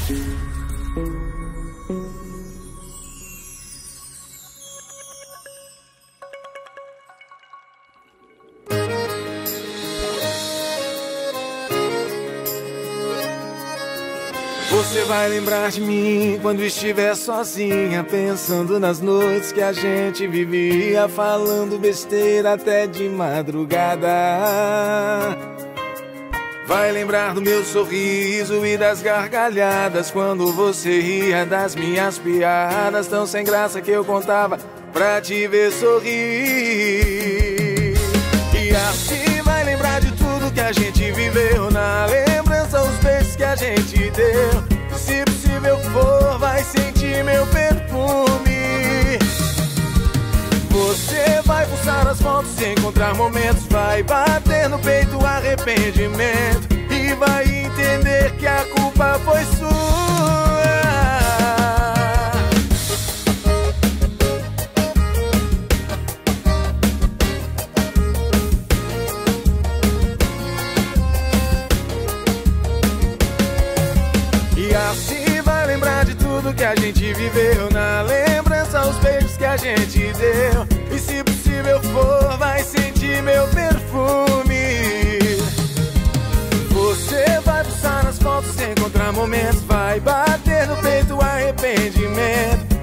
Você vai lembrar de mim quando estiver sozinha, pensando nas noites que a gente vivia, falando besteira até de madrugada. Vai lembrar do meu sorriso e das gargalhadas quando você ria das minhas piadas tão sem graça que eu contava pra te ver sorrir. E assim vai lembrar de tudo que a gente viveu, na lembrança os beijos que a gente deu. Se possível for, vai sentir meu perfume. Você vai pulsar as fotos e encontrar momentos, vai bater no peito o arrependimento e vai entender que a culpa foi sua. E assim vai lembrar de tudo que a gente viveu, na lembrança os beijos que a gente deu. E se possível for, vai sentir meu perfume. Você vai pulsar nas fotos, encontrar momentos, vai bater no peito o arrependimento